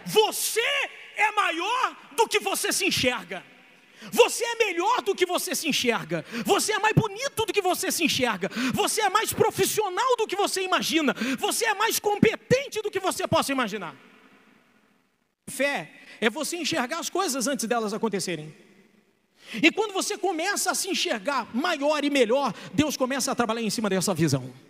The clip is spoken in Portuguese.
você é maior do que você se enxerga. Você é melhor do que você se enxerga. Você é mais bonito do que você se enxerga. Você é mais profissional do que você imagina. Você é mais competente do que você possa imaginar. Fé é você enxergar as coisas antes delas acontecerem. E quando você começa a se enxergar maior e melhor, Deus começa a trabalhar em cima dessa visão.